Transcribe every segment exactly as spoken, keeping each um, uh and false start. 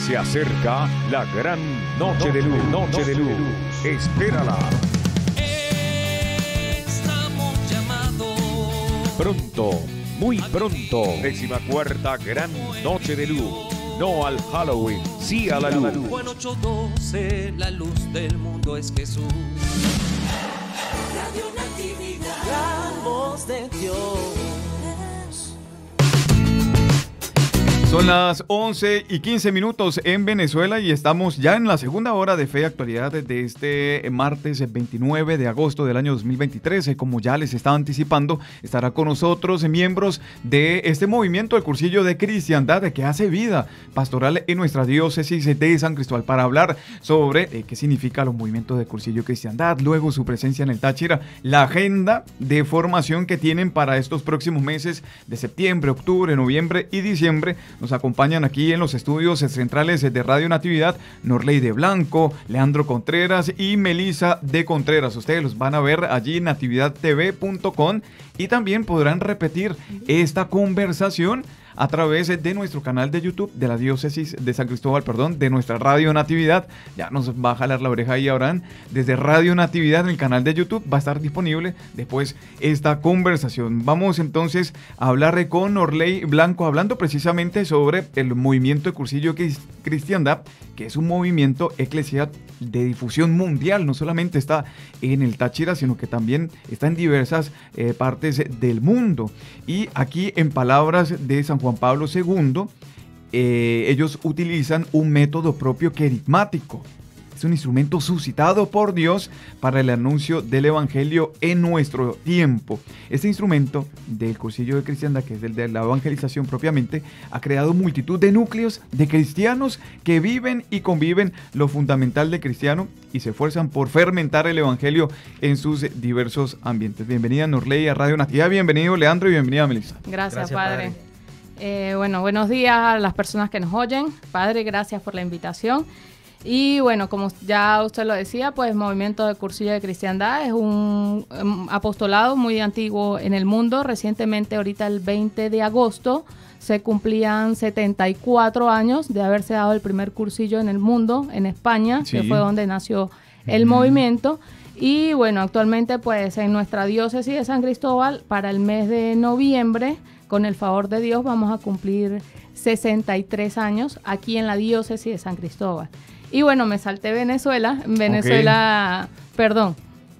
Se acerca la gran noche de luz, noche de luz. Espérala. Estamos llamados. Pronto, muy pronto. Décima cuarta gran noche de luz. No al Halloween, sí a la luz. Juan ocho doce, la luz del mundo es Jesús. Radio Natividad, la voz de Dios. Son las once y quince minutos en Venezuela y estamos ya en la segunda hora de Fe y Actualidad de este martes veintinueve de agosto del año dos mil veintitrés. Como ya les estaba anticipando, estará con nosotros miembros de este movimiento, el Cursillo de Cristiandad, que hace vida pastoral en nuestra diócesis de San Cristóbal, para hablar sobre eh, qué significa los movimientos de Cursillo de Cristiandad, luego su presencia en el Táchira, la agenda de formación que tienen para estos próximos meses de septiembre, octubre, noviembre y diciembre. Nos acompañan aquí en los estudios centrales de Radio Natividad Norley de Blanco, Leandro Contreras y Melissa de Contreras. Ustedes los van a ver allí en natividad t v punto com y también podrán repetir esta conversación a través de nuestro canal de YouTube de la diócesis de San Cristóbal, perdón, de nuestra Radio Natividad. Ya nos va a jalar la oreja ahí, Abraham. Desde Radio Natividad en el canal de YouTube va a estar disponible después esta conversación. Vamos entonces a hablar con Norley Blanco, hablando precisamente sobre el movimiento de Cursillo Cristiandad, que es un movimiento eclesial de difusión mundial. No solamente está en el Táchira, sino que también está en diversas eh, partes del mundo. Y aquí, en palabras de San Juan Pablo segundo, eh, ellos utilizan un método propio querigmático. Es un instrumento suscitado por Dios para el anuncio del Evangelio en nuestro tiempo. Este instrumento del Cursillo de Cristiandad, que es el de la evangelización propiamente, ha creado multitud de núcleos de cristianos que viven y conviven lo fundamental de cristiano y se esfuerzan por fermentar el Evangelio en sus diversos ambientes. Bienvenida, Norley, a Radio Natividad. Bienvenido, Leandro, y bienvenida, Melissa. Gracias, Gracias, padre. padre. Eh, bueno, buenos días a las personas que nos oyen. Padre, gracias por la invitación. Y bueno, como ya usted lo decía, pues el movimiento de Cursillo de Cristiandad es un um, apostolado muy antiguo en el mundo. Recientemente, ahorita el veinte de agosto, se cumplían setenta y cuatro años de haberse dado el primer cursillo en el mundo, en España, Sí. que fue donde nació el Mm. movimiento. Y bueno, actualmente pues en nuestra diócesis de San Cristóbal, para el mes de noviembre, con el favor de Dios, vamos a cumplir sesenta y tres años aquí en la diócesis de San Cristóbal. Y bueno, me salté Venezuela. En Venezuela, okay. perdón,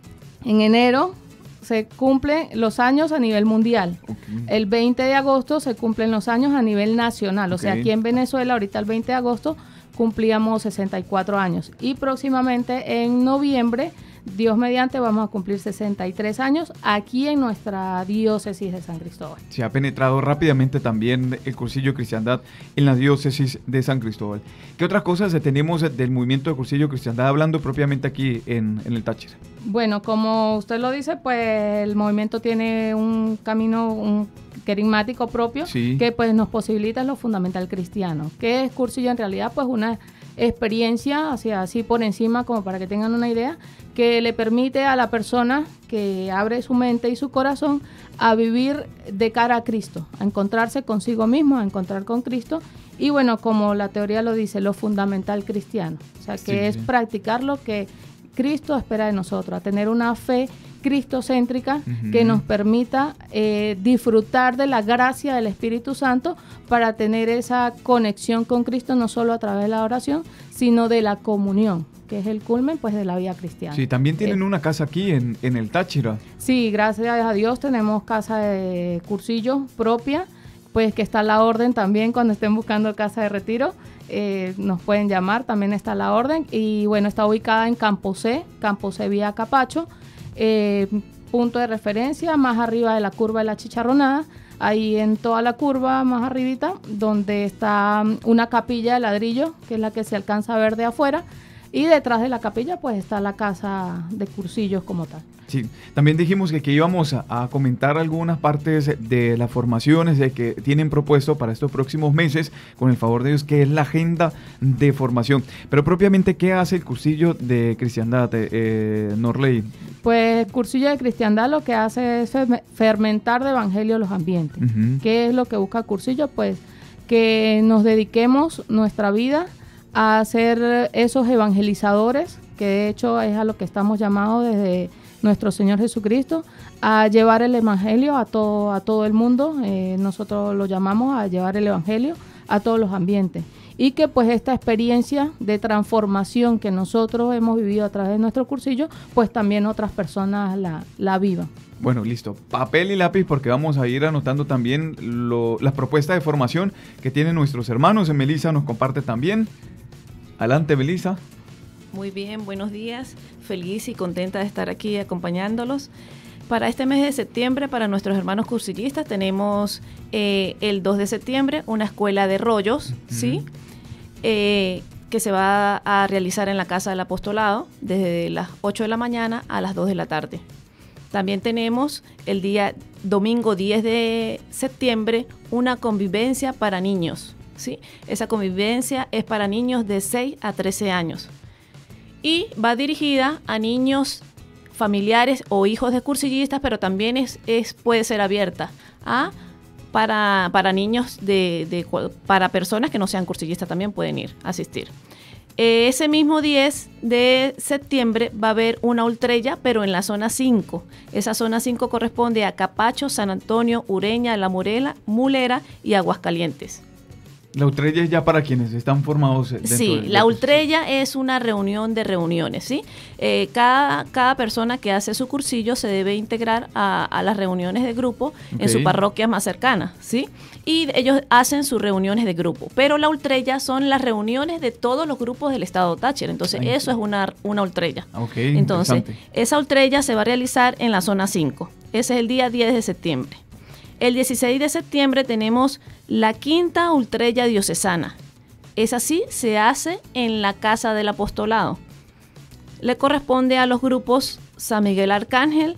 en enero se cumplen los años a nivel mundial. Okay. El veinte de agosto se cumplen los años a nivel nacional. O okay. sea, aquí en Venezuela, ahorita el veinte de agosto, cumplíamos sesenta y cuatro años. Y próximamente en noviembre, Dios mediante, vamos a cumplir sesenta y tres años aquí en nuestra diócesis de San Cristóbal. Se ha penetrado rápidamente también el Cursillo Cristiandad en la diócesis de San Cristóbal. ¿Qué otras cosas tenemos del movimiento de Cursillo Cristiandad hablando propiamente aquí en, en el Táchira? Bueno, como usted lo dice, pues el movimiento tiene un camino un querigmático propio, sí. que pues nos posibilita lo fundamental cristiano. ¿Qué es Cursillo en realidad? Pues una experiencia, hacia así por encima, como para que tengan una idea, que le permite a la persona que abre su mente y su corazón a vivir de cara a Cristo, a encontrarse consigo mismo, a encontrar con Cristo. Y bueno, como la teoría lo dice, lo fundamental cristiano, o sea, que sí, es sí. practicar lo que Cristo espera de nosotros, a tener una fe cristocéntrica uh-huh. que nos permita eh, disfrutar de la gracia del Espíritu Santo para tener esa conexión con Cristo, no solo a través de la oración, sino de la comunión, que es el culmen pues de la vida cristiana. Sí, también tienen eh, una casa aquí en, en el Táchira. Sí, gracias a Dios tenemos casa de cursillo propia, pues que está la orden también cuando estén buscando casa de retiro. Eh, nos pueden llamar, también está la orden. Y bueno, está ubicada en Campo C, Campo C vía Capacho, eh, punto de referencia más arriba de la curva de la Chicharronada, ahí en toda la curva más arribita, donde está una capilla de ladrillo, que es la que se alcanza a ver de afuera, y detrás de la capilla pues está la casa de cursillos como tal. Sí, también dijimos que, que íbamos a, a comentar algunas partes de las formaciones de que tienen propuesto para estos próximos meses, con el favor de Dios, que es la agenda de formación. Pero propiamente, ¿qué hace el Cursillo de Cristiandad, eh, Norley? Pues el Cursillo de Cristiandad lo que hace es fermentar de evangelio los ambientes. Uh-huh. ¿Qué es lo que busca el Cursillo? Pues que nos dediquemos nuestra vida a ser esos evangelizadores, que de hecho es a lo que estamos llamados desde nuestro Señor Jesucristo, a llevar el evangelio a todo, a todo el mundo. Eh, nosotros lo llamamos a llevar el evangelio a todos los ambientes. Y que pues esta experiencia de transformación que nosotros hemos vivido a través de nuestro cursillo, pues también otras personas la, la vivan. Bueno, listo. Papel y lápiz, porque vamos a ir anotando también lo, las propuestas de formación que tienen nuestros hermanos. Melissa nos comparte también. Adelante, Melissa. Muy bien, buenos días. Feliz y contenta de estar aquí acompañándolos. Para este mes de septiembre, para nuestros hermanos cursillistas, tenemos eh, el dos de septiembre una escuela de rollos, uh-huh. ¿sí? Eh, que se va a realizar en la Casa del Apostolado desde las ocho de la mañana a las dos de la tarde. También tenemos el día domingo diez de septiembre una convivencia para niños, ¿sí? Esa convivencia es para niños de seis a trece años y va dirigida a niños familiares o hijos de cursillistas, pero también es, es puede ser abierta a para, para niños de, de para personas que no sean cursillistas también pueden ir a asistir. Eh, ese mismo diez de septiembre va a haber una ultrella, pero en la zona cinco. Esa zona cinco corresponde a Capacho, San Antonio, Ureña, La Morela, Mulera y Aguascalientes. La ultrella es ya para quienes están formados dentro. Sí, de, la ultrella es una reunión de reuniones, ¿sí? Eh, cada, cada persona que hace su cursillo se debe integrar a, a las reuniones de grupo okay. en su parroquia más cercana, ¿sí? Y ellos hacen sus reuniones de grupo. Pero la ultrella son las reuniones de todos los grupos del estado Táchira. Entonces, Ay, eso es una, una ultrella. Okay, Entonces, esa ultrella se va a realizar en la zona cinco. Ese es el día diez de septiembre. El dieciséis de septiembre tenemos la quinta ultrella diocesana. Esa sí se hace en la Casa del Apostolado. Le corresponde a los grupos San Miguel Arcángel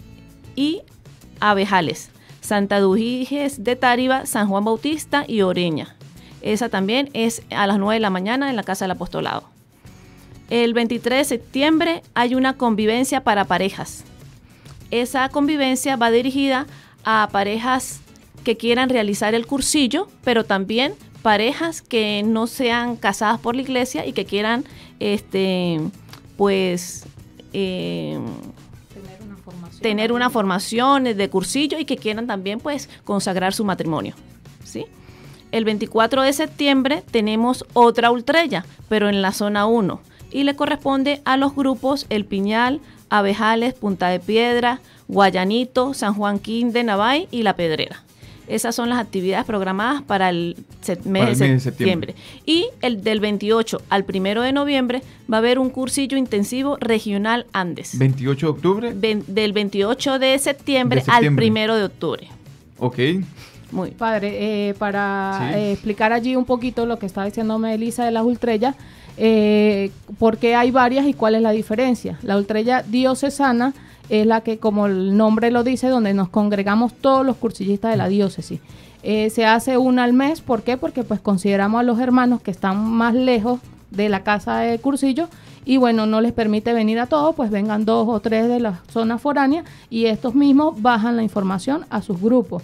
y Abejales, Santa Dujiges de Táriba, San Juan Bautista y Oreña. Esa también es a las nueve de la mañana en la Casa del Apostolado. El veintitrés de septiembre hay una convivencia para parejas. Esa convivencia va dirigida a parejas que quieran realizar el cursillo, pero también parejas que no sean casadas por la iglesia y que quieran, este, pues, eh, tener una formación, tener una formación de cursillo y que quieran también, pues, consagrar su matrimonio, ¿sí? El veinticuatro de septiembre tenemos otra ultrella, pero en la zona uno, y le corresponde a los grupos El Piñal, Abejales, Punta de Piedra, Guayanito, San Juan Quín de Navay y La Pedrera. Esas son las actividades programadas para el mes, para el de, mes de septiembre. septiembre. Y el del veintiocho al primero de noviembre va a haber un cursillo intensivo regional Andes. ¿veintiocho de octubre? Ven, del veintiocho de septiembre, de septiembre al primero de octubre. Ok. Muy padre. Eh, para sí. eh, explicar allí un poquito lo que estaba diciendo Melissa de las ultrellas, eh, porque hay varias y cuál es la diferencia. La ultrella diocesana es la que, como el nombre lo dice, donde nos congregamos todos los cursillistas de la diócesis. Eh, se hace una al mes, ¿por qué? Porque pues consideramos a los hermanos que están más lejos de la casa de cursillo y bueno, no les permite venir a todos, pues vengan dos o tres de las zonas foráneas y estos mismos bajan la información a sus grupos.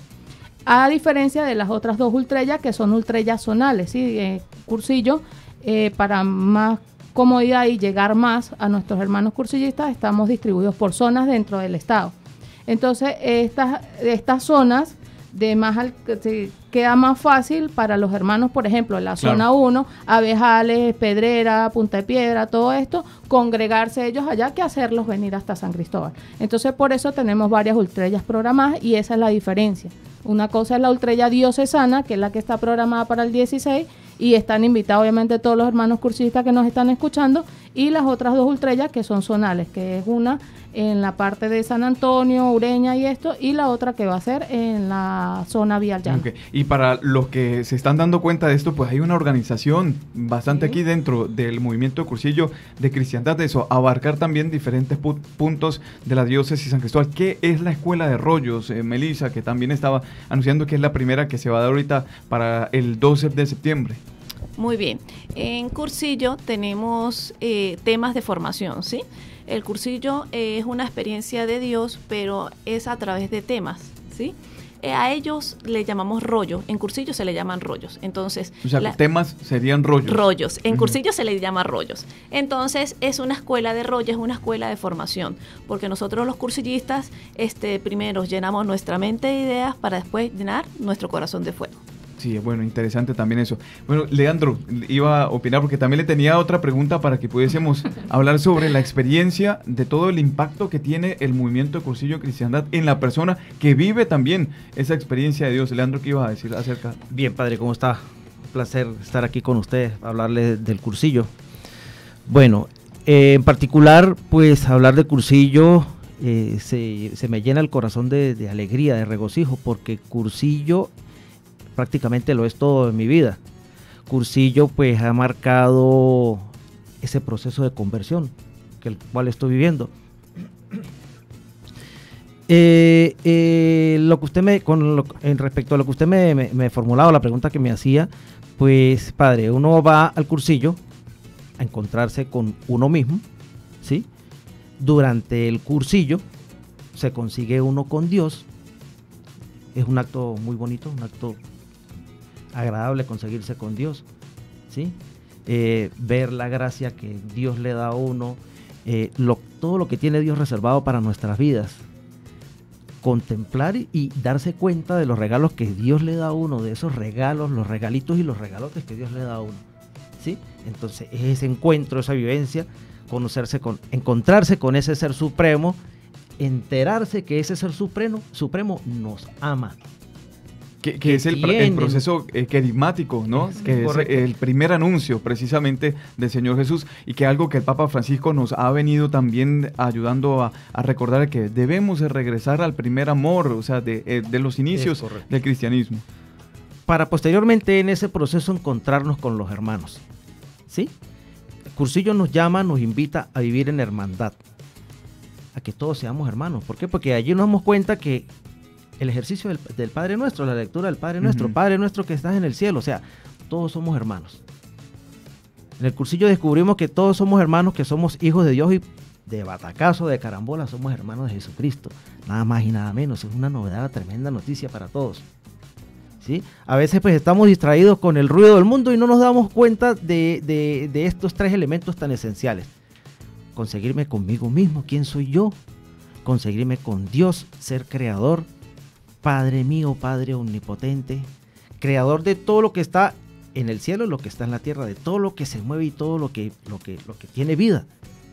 A diferencia de las otras dos ultrellas, que son ultrellas zonales, ¿sí? Eh, cursillo, eh, para más comodidad y llegar más a nuestros hermanos cursillistas, estamos distribuidos por zonas dentro del estado. Entonces, estas, estas zonas de más al, se queda más fácil para los hermanos, por ejemplo, en la claro. zona uno, Abejales, Pedrera, Punta de Piedra, todo esto, congregarse ellos allá que hacerlos venir hasta San Cristóbal. Entonces, por eso tenemos varias ultrellas programadas y esa es la diferencia. Una cosa es la ultrella diocesana, que es la que está programada para el dieciséis, y están invitados obviamente todos los hermanos cursillistas que nos están escuchando, y las otras dos ultrellas que son zonales, que es una en la parte de San Antonio, Ureña y esto, y la otra que va a ser en la zona Vía Llana. Okay. Y para los que se están dando cuenta de esto, pues hay una organización bastante sí. aquí dentro del movimiento de cursillo de cristiandad, de eso, abarcar también diferentes pu- puntos de la diócesis San Cristóbal. ¿Qué es la Escuela de Rollos, eh, Melissa, que también estaba anunciando que es la primera que se va a dar ahorita para el doce de septiembre? Muy bien. En cursillo tenemos eh, temas de formación, ¿sí? El cursillo eh, es una experiencia de Dios, pero es a través de temas, ¿sí? Eh, a ellos le llamamos rollo, en cursillo se le llaman rollos. Entonces, o sea, la, temas serían rollos. Rollos, en uh-huh. cursillo se le llama rollos. Entonces, es una escuela de rollos, es una escuela de formación, porque nosotros los cursillistas, este, primero llenamos nuestra mente de ideas para después llenar nuestro corazón de fuego. Sí, bueno, interesante también eso. Bueno, Leandro, iba a opinar porque también le tenía otra pregunta para que pudiésemos hablar sobre la experiencia de todo el impacto que tiene el movimiento de Cursillo en Cristiandad en la persona que vive también esa experiencia de Dios. Leandro, ¿qué iba a decir acerca? Bien, padre, ¿cómo está? Un placer estar aquí con usted, hablarle del Cursillo. Bueno, eh, en particular, pues hablar de Cursillo eh, se, se me llena el corazón de, de alegría, de regocijo, porque Cursillo prácticamente lo es todo en mi vida. Cursillo pues ha marcado ese proceso de conversión que el cual estoy viviendo. Eh, eh, lo que usted me, con lo, en respecto a lo que usted me, me, me formulaba, la pregunta que me hacía, pues padre, uno va al Cursillo a encontrarse con uno mismo, ¿sí? Durante el Cursillo se consigue uno con Dios. Es un acto muy bonito, un acto agradable conseguirse con Dios, ¿sí? Eh, ver la gracia que Dios le da a uno, eh, lo, todo lo que tiene Dios reservado para nuestras vidas, contemplar y, y darse cuenta de los regalos que Dios le da a uno, de esos regalos, los regalitos y los regalotes que Dios le da a uno, ¿sí? Entonces ese encuentro, esa vivencia, conocerse con, encontrarse con ese ser supremo, enterarse que ese ser supremo, supremo nos ama. Que, que es el, el proceso eh, carismático, ¿no? Es que correcto. Es el primer anuncio precisamente del Señor Jesús, y que algo que el Papa Francisco nos ha venido también ayudando a, a recordar, que debemos de regresar al primer amor, o sea, de, de los inicios del cristianismo. Para posteriormente en ese proceso encontrarnos con los hermanos, ¿sí? El Cursillo nos llama, nos invita a vivir en hermandad, a que todos seamos hermanos. ¿Por qué? Porque allí nos damos cuenta que el ejercicio del, del Padre Nuestro, la lectura del Padre Nuestro, uh-huh. Padre Nuestro que estás en el cielo, o sea, todos somos hermanos. En el Cursillo descubrimos que todos somos hermanos, que somos hijos de Dios, y de batacazo, de carambola, somos hermanos de Jesucristo, nada más y nada menos. Es una novedad, tremenda noticia para todos, ¿sí? A veces pues estamos distraídos con el ruido del mundo y no nos damos cuenta de, de, de estos tres elementos tan esenciales: conseguirme conmigo mismo, quién soy yo; conseguirme con Dios, ser creador, Padre mío, Padre omnipotente, creador de todo lo que está en el cielo y lo que está en la tierra, de todo lo que se mueve y todo lo que, lo que, lo que tiene vida.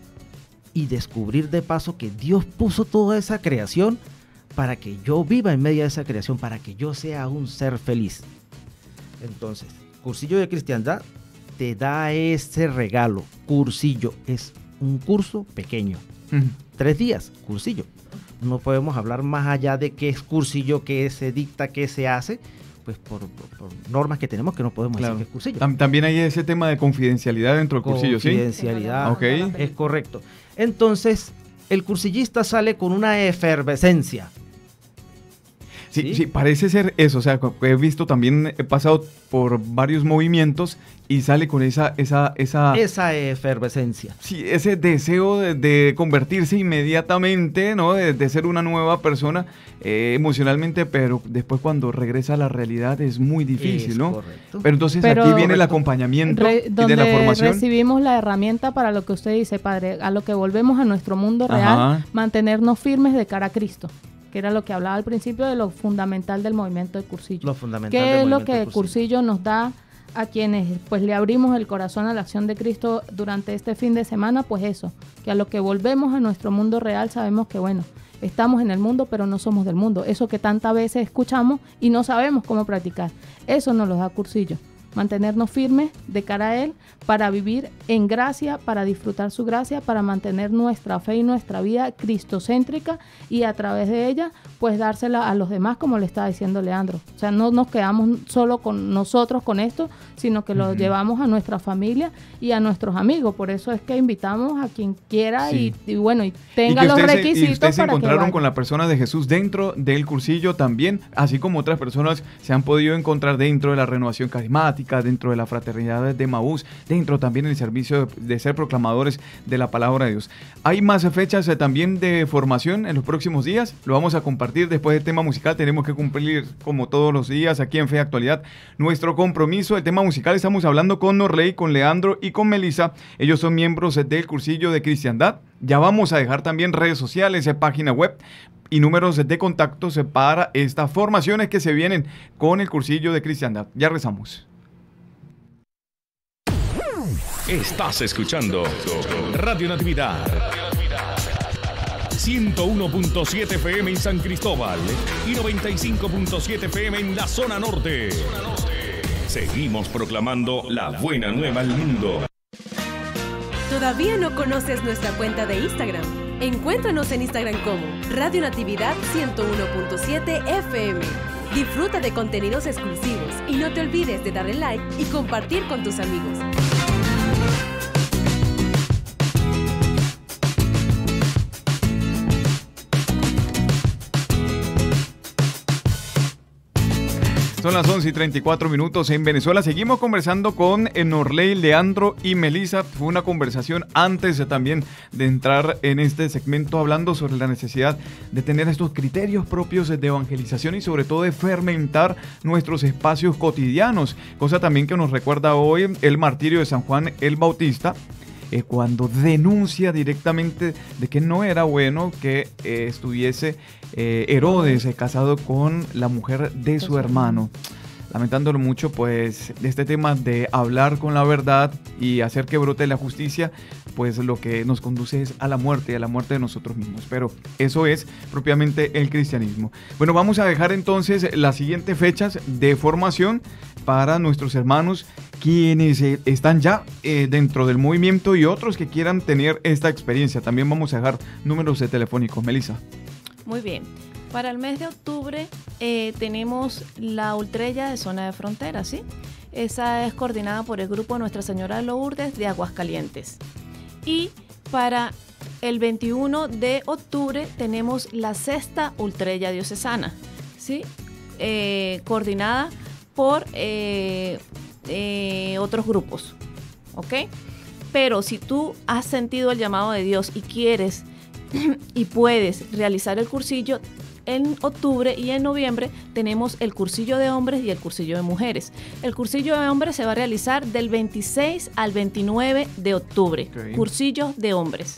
Y descubrir de paso que Dios puso toda esa creación para que yo viva en medio de esa creación, para que yo sea un ser feliz. Entonces, Cursillo de Cristiandad te da ese regalo. Cursillo es un curso pequeño, uh-huh. tres días, Cursillo. No podemos hablar más allá de qué es Cursillo, qué se dicta, qué se hace, pues por, por, por normas que tenemos, que no podemos claro. decir que es Cursillo. También hay ese tema de confidencialidad dentro del Cursillo, ¿sí? Confidencialidad, okay. Es correcto. Entonces, el cursillista sale con una efervescencia. Sí, sí, sí, parece ser eso. O sea, he visto también, he pasado por varios movimientos y sale con esa... Esa, esa, esa efervescencia. Sí, ese deseo de, de convertirse inmediatamente, ¿no? De, de ser una nueva persona eh, emocionalmente, pero después cuando regresa a la realidad es muy difícil, es ¿no? Correcto. Pero entonces pero, aquí viene correcto. el acompañamiento re, y de la formación. Recibimos la herramienta para lo que usted dice, padre, a lo que volvemos a nuestro mundo real, Ajá. mantenernos firmes de cara a Cristo, que era lo que hablaba al principio de lo fundamental del movimiento de Cursillo. Lo fundamental ¿Qué del es lo que Cursillo? Cursillo nos da a quienes pues le abrimos el corazón a la acción de Cristo durante este fin de semana? Pues eso, que a lo que volvemos a nuestro mundo real sabemos que bueno, estamos en el mundo pero no somos del mundo. Eso que tantas veces escuchamos y no sabemos cómo practicar, eso nos lo da Cursillo. Mantenernos firmes de cara a Él para vivir en gracia, para disfrutar su gracia, para mantener nuestra fe y nuestra vida cristocéntrica y a través de ella pues dársela a los demás, como le estaba diciendo Leandro. O sea, no nos quedamos solo con nosotros con esto, sino que lo uh-huh. llevamos a nuestra familia y a nuestros amigos. Por eso es que invitamos a quien quiera sí. y, y bueno, y tenga y los requisitos se, y ustedes se encontraron con la persona de Jesús dentro del Cursillo también, así como otras personas se han podido encontrar dentro de la renovación carismática, carismática, dentro de la fraternidad de Emaús, dentro también del servicio de, de ser proclamadores de la palabra de Dios. Hay más fechas eh, también de formación en los próximos días, lo vamos a compartir después del tema musical. Tenemos que cumplir, como todos los días aquí en Fe y Actualidad, nuestro compromiso. El tema musical, estamos hablando con Norley, con Leandro y con Melissa. Ellos son miembros del cursillo de cristiandad. Ya vamos a dejar también redes sociales, eh, página web y números de contactos eh, para estas formaciones que se vienen con el cursillo de cristiandad. Ya rezamos. Estás escuchando Radio Natividad ciento uno punto siete F M en San Cristóbal y noventa y cinco punto siete F M en la zona norte. Seguimos proclamando la buena nueva al mundo. ¿Todavía no conoces nuestra cuenta de Instagram? Encuéntranos en Instagram como Radio Natividad ciento uno punto siete F M. Disfruta de contenidos exclusivos y no te olvides de darle like y compartir con tus amigos. Son las once y treinta y cuatro minutos en Venezuela. Seguimos conversando con Norley, Leandro y Melissa. Fue una conversación antes de, también de entrar en este segmento, hablando sobre la necesidad de tener estos criterios propios de evangelización y sobre todo de fermentar nuestros espacios cotidianos. Cosa también que nos recuerda hoy el martirio de San Juan el Bautista, Eh, cuando denuncia directamente de que no era bueno que eh, estuviese eh, Herodes eh, casado con la mujer de su hermano. Lamentándolo mucho, pues, este tema de hablar con la verdad y hacer que brote la justicia, pues lo que nos conduce es a la muerte, a la muerte de nosotros mismos. Pero eso es propiamente el cristianismo. Bueno, vamos a dejar entonces las siguientes fechas de formación para nuestros hermanos quienes eh, están ya eh, dentro del movimiento y otros que quieran tener esta experiencia. También vamos a dejar números de telefónicos. Melissa. Muy bien. Para el mes de octubre eh, tenemos la Ultrella de Zona de Frontera, ¿sí? Esa es coordinada por el grupo Nuestra Señora de Lourdes de Aguascalientes. Y para el veintiuno de octubre tenemos la Sexta Ultrella Diocesana, ¿sí? Eh, coordinada por eh, eh, otros grupos, ¿ok? Pero si tú has sentido el llamado de Dios y quieres y puedes realizar el cursillo, en octubre y en noviembre tenemos el cursillo de hombres y el cursillo de mujeres. El cursillo de hombres se va a realizar del veintiséis al veintinueve de octubre. Okay. Cursillo de hombres.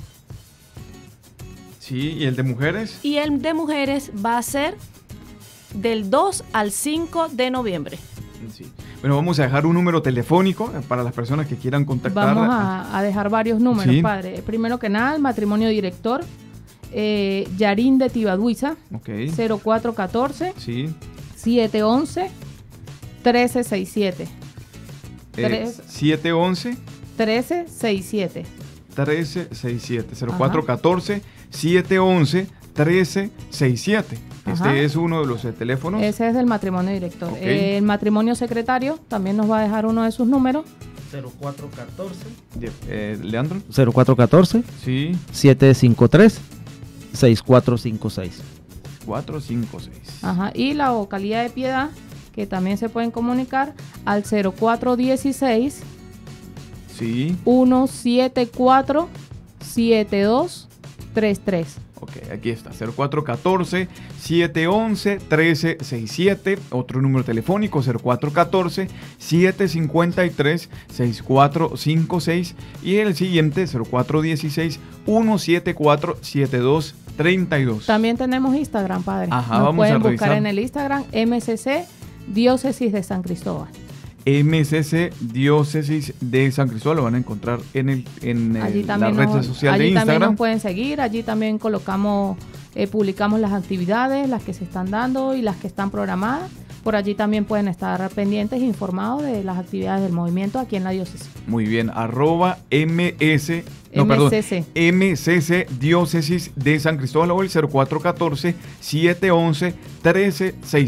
Sí, ¿y el de mujeres? Y el de mujeres va a ser del dos al cinco de noviembre. Sí. Bueno, vamos a dejar un número telefónico para las personas que quieran contactar. Vamos a, a dejar varios números, sí. Padre. Primero que nada, el matrimonio director. Eh, Yarín de Tibaduiza, okay. cero cuatro uno cuatro, sí. siete once, trece sesenta y siete. Eh, siete once, trece sesenta y siete. trece sesenta y siete. cero cuatro uno cuatro, siete once, trece sesenta y siete. Este Ajá. es uno de los eh, teléfonos. Ese es del matrimonio director. Okay. Eh, el matrimonio secretario también nos va a dejar uno de sus números. cero cuatro uno cuatro. Eh, Leandro. cero cuatro uno cuatro. Sí. siete cinco tres. seis cuatro cinco seis. cuatro cinco seis. Ajá, y la vocalía de Piedad, que también se pueden comunicar al cero cuatro uno seis. Sí. uno siete cuatro, siete dos tres tres. Ok, aquí está, cero cuatro uno cuatro, siete once, trece sesenta y siete, otro número telefónico, cero cuatro uno cuatro, siete cinco tres, seis cuatro cinco seis, y el siguiente, cero cuatro uno seis, uno siete cuatro, siete dos tres dos. También tenemos Instagram, Padre. Ajá, Nos vamos pueden a buscar revisar. en el Instagram M C C Diócesis de San Cristóbal. M C C Diócesis de San Cristóbal, lo van a encontrar en, el, en el, la red nos, social de allí Instagram. También nos pueden seguir, allí también colocamos, eh, publicamos las actividades, las que se están dando y las que están programadas. Por allí también pueden estar pendientes e informados de las actividades del movimiento aquí en la diócesis. Muy bien, arroba M S, no, M C C. Perdón, M C C Diócesis de San Cristóbal o el cero cuatro uno cuatro, siete once, trece sesenta y siete.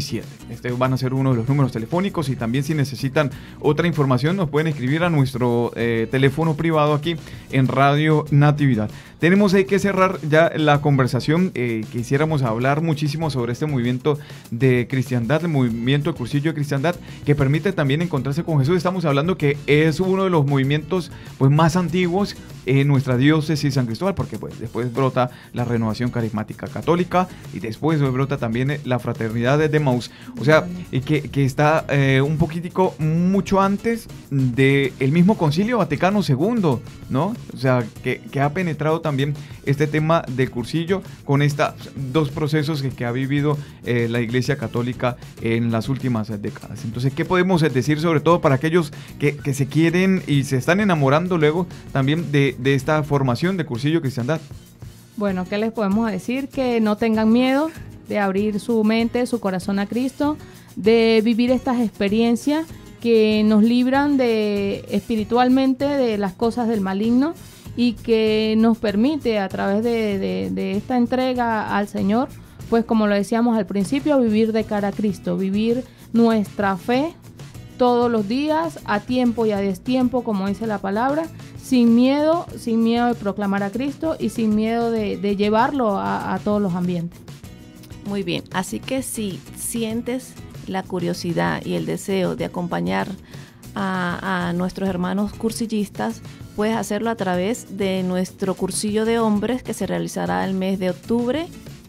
este van a ser uno de los números telefónicos, y también si necesitan otra información nos pueden escribir a nuestro eh, teléfono privado aquí en Radio Natividad. Tenemos ahí que cerrar ya la conversación. Eh, quisiéramos hablar muchísimo sobre este movimiento de cristiandad, el movimiento de Cursillo de Cristiandad, que permite también encontrarse con Jesús. Estamos hablando que es uno de los movimientos pues más antiguos en nuestra diócesis San Cristóbal, porque pues después brota la Renovación Carismática Católica y después brota también la Fraternidad de Emmaús. O sea, que, que está eh, un poquitico mucho antes del mismo Concilio Vaticano segundo, ¿no? O sea, que, que ha penetrado también este tema de Cursillo con estos dos procesos que, que ha vivido eh, la Iglesia Católica en las últimas décadas. Entonces, ¿qué podemos decir sobre todo para aquellos que, que se quieren y se están enamorando luego también de, de esta formación de Cursillo Cristiandad? Bueno, ¿qué les podemos decir? Que no tengan miedo de abrir su mente, su corazón a Cristo, de vivir estas experiencias que nos libran de espiritualmente de las cosas del maligno y que nos permite a través de, de, de esta entrega al Señor, pues como lo decíamos al principio, vivir de cara a Cristo, vivir nuestra fe todos los días, a tiempo y a destiempo, como dice la palabra, sin miedo, sin miedo de proclamar a Cristo y sin miedo de, de llevarlo a, a todos los ambientes. Muy bien, así que si sientes la curiosidad y el deseo de acompañar a, a nuestros hermanos cursillistas, puedes hacerlo a través de nuestro cursillo de hombres que se realizará el mes de octubre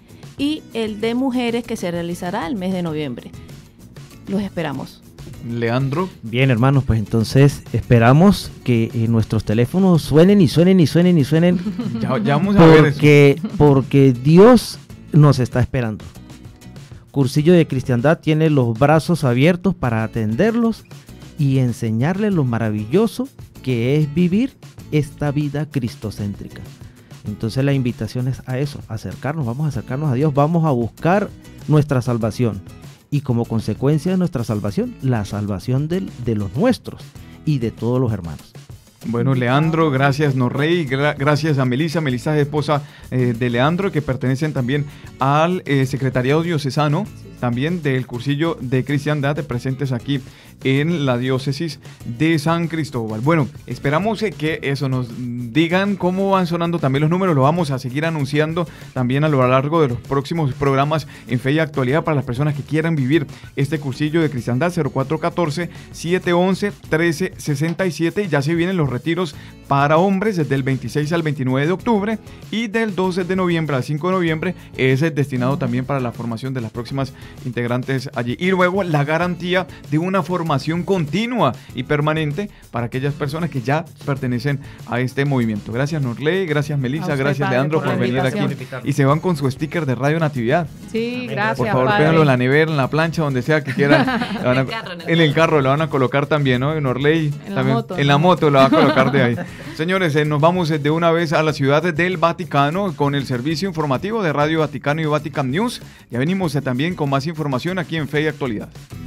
y el de mujeres que se realizará el mes de noviembre. Los esperamos. Leandro. Bien, hermanos, pues entonces esperamos que eh, nuestros teléfonos suenen y suenen y suenen y suenen. ya, ya vamos a ver porque, porque Dios nos está esperando. Cursillo de Cristiandad tiene los brazos abiertos para atenderlos y enseñarles lo maravilloso que es vivir esta vida cristocéntrica. Entonces la invitación es a eso, acercarnos, vamos a acercarnos a Dios, vamos a buscar nuestra salvación y como consecuencia de nuestra salvación, la salvación del, de los nuestros y de todos los hermanos. Bueno, Leandro, gracias Norrey, gra gracias a Melissa, Melissa es esposa eh, de Leandro, que pertenecen también al eh, secretariado diocesano, también del Cursillo de Cristiandad, presentes aquí en la diócesis de San Cristóbal. Bueno, esperamos eh, que eso nos digan cómo van sonando también los números, lo vamos a seguir anunciando también a lo largo de los próximos programas en Fe y Actualidad para las personas que quieran vivir este Cursillo de Cristiandad. Cero cuatro uno cuatro, siete once, trece sesenta y siete, y ya se vienen los retiros para hombres desde el veintiséis al veintinueve de octubre y del doce de noviembre al cinco de noviembre es destinado también para la formación de las próximas integrantes allí. Y luego la garantía de una formación continua y permanente para aquellas personas que ya pertenecen a este movimiento. Gracias Norley, gracias Melissa, gracias padre, Leandro por, por venir aquí. Y se van con su sticker de Radio Natividad. Sí, gracias. Por favor, péganlo en la nevera, en la plancha, donde sea que quieran. en, a, el carro, en, el en el carro lo van a colocar también, ¿no? Norley en también. La moto, en ¿no? la moto lo va a colocar de ahí. Señores, eh, nos vamos de una vez a la ciudad del Vaticano con el servicio informativo de Radio Vaticano y Vatican News. Ya venimos eh, también con más información aquí en Fe y Actualidad.